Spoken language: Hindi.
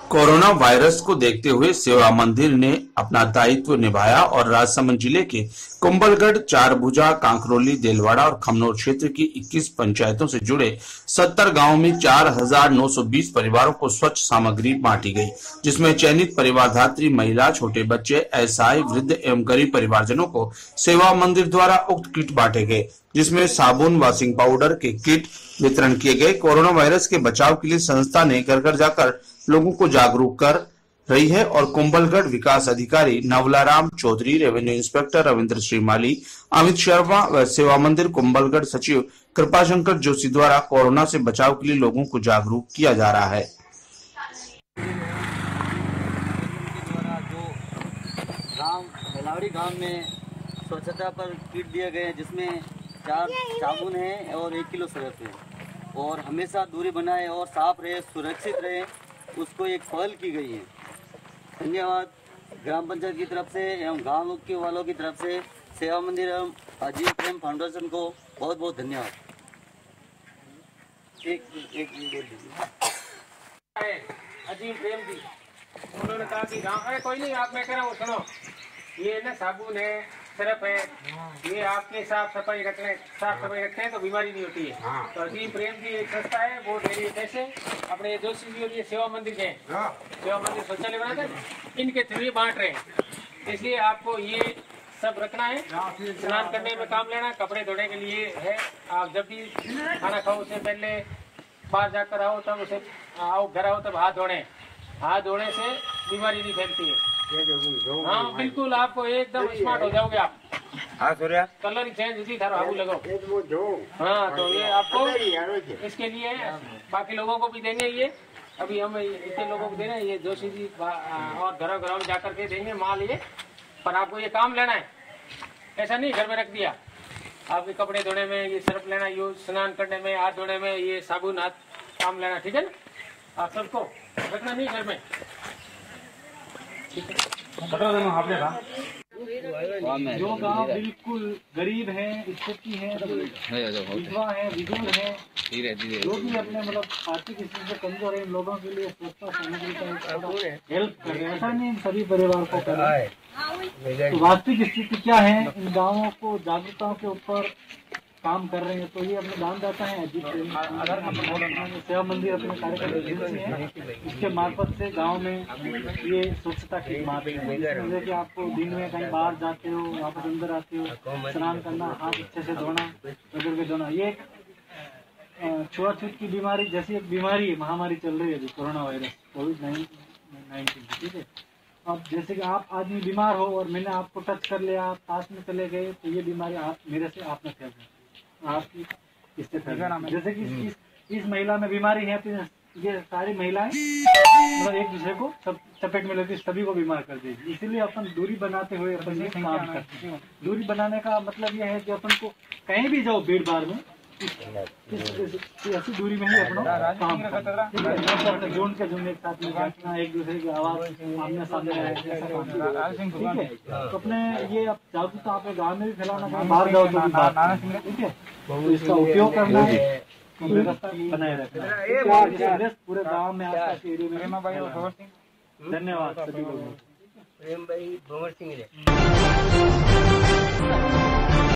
कोरोना वायरस को देखते हुए सेवा मंदिर ने अपना दायित्व निभाया और राजसमंद जिले के कुंभलगढ़, चारभुजा, कांकरोली, देलवाड़ा और खमनोर क्षेत्र की 21 पंचायतों से जुड़े 70 गांवों में 4,920 परिवारों को स्वच्छ सामग्री बांटी गई, जिसमें चयनित परिवारधात्री महिला, छोटे बच्चे, असहाय, वृद्ध एवं गरीब परिवारजनों को सेवा मंदिर द्वारा उक्त किट बांटे गए, जिसमें साबुन, वॉशिंग पाउडर के किट वितरण किए गए। कोरोना वायरस के बचाव के लिए संस्था ने घर घर जाकर लोगों को जागरूक कर रही है और कुंभलगढ़ विकास अधिकारी नवलाराम चौधरी, रेवेन्यू इंस्पेक्टर रविंद्र श्रीमाली, अमित शर्मा व सेवा मंदिर कुंभलगढ़ सचिव कृपाशंकर जोशी द्वारा कोरोना से बचाव के लिए लोगों को जागरूक किया जा रहा है। गांव में स्वच्छता पर किट दिए गए हैं, जिसमें 4 साबुन है और 1 किलो सरफ है और हमेशा दूरी बनाए और साफ रहे, सुरक्षित रहे, उसको एक पहल की गई है। धन्यवाद ग्राम पंचायत की तरफ से एवं गांव के वालों की तरफ से सेवा मंदिर एवं अजीम प्रेम फाउंडेशन को बहुत बहुत धन्यवाद। अजीम प्रेम जी, उन्होंने कहा कि गाँव कोई नहीं, आप मैं कह रहा हूँ, सुनो, ये ना साबुन है, सरफ है, ये आपके साफ सफाई रखते हैं तो बीमारी नहीं होती है। तो अजीम प्रेम जी एक संस्था है, वो डेली कैसे अपने जोशी जी और ये सेवा मंदिर के सेवा मंदिर शौचालय बनाते हैं, इनके थ्रू ये बांट रहे हैं। इसलिए आपको ये सब रखना है, स्नान करने में काम लेना, कपड़े धोने के लिए है। आप जब भी खाना खाओ उससे पहले बाहर जाकर आओ, तब उसे आओ, घर आओ तब हाथ धोने से बीमारी नहीं फैलती है। हाँ बिल्कुल, आपको एकदम स्मार्ट हो जाओगे आप। हाँ सूर्या, कलर चेंज उसी तरह आगू लगाओ। हाँ तो ये आपको इसके लिए बाकी लोगों को भी देंगे, ये अभी हम इतने लोगों को दे रहे हैं, ये जोशी जी और घरों में जाकर के देंगे माल ये। पर आपको ये काम लेना है, ऐसा नहीं घर में रख दिया। आपके कपड़े धोने में ये सर्फ लेना, यूज स्नान करने में, हाथ धोने में ये साबुन, हाथ काम लेना, ठीक है ना। आप सबको रखना नहीं घर में। जो गांव बिल्कुल गरीब है, स्थिति है, विधवा है, विधुर है, जो भी अपने मतलब आर्थिक स्थिति से कमजोर है, इन लोगों के लिए स्वच्छता सामग्री का हेल्प कर रहे हैं। ऐसा नहीं सभी परिवार को कर रहे हैं। तो वास्तविक स्थिति क्या है, इन गाँवों को जागरूकता के ऊपर काम कर रहे हैं। तो ये अपने दानदाता है अजीत सेवा मंदिर अपने कार्यक्रम है, इसके मार्फत से गांव में ये स्वच्छता की बात है। जैसे कि आपको दिन में कहीं बाहर जाते हो, वापस अंदर आते हो, स्नान करना, हाथ अच्छे से धोना, रगड़ के धोना। ये छुआछूत की बीमारी जैसी एक बीमारी, महामारी चल रही है अभी, कोरोना वायरस कोविड-19, ठीक है। अब जैसे कि आप आदमी बीमार हो और मैंने आपको टच कर लिया, आप पास में चले गए, तो ये बीमारी आप मेरे से आप में फैल जाती है, आपकी इससे फैल। जैसे कि इस महिला में बीमारी है, तो ये सारी महिलाएं मतलब एक दूसरे को सब चपेट में लेकर सभी को बीमार कर देगी। इसीलिए अपन दूरी बनाते हुए अपन ये काम करते हैं। दूरी बनाने का मतलब यह है कि अपन को कहीं भी जाओ भीड़ भाड़ में, ऐसी दूरी में ही अपना काम करना, जोड़ के एक साथ में बैठना, एक दूसरे की आवाज आमने सामने आए, ऐसा काम, ठीक है। तो अपने ये जागरूकता आप गाँव में भी फैलाना, बाहर जाओ तो ठीक है, तो इसका उपयोग करना है, व्यवस्था बनाए रखना पूरे गाँव में, आसपास एरिया में। धन्यवाद सभी लोगों को। प्रेम भाई भंवर सिंह।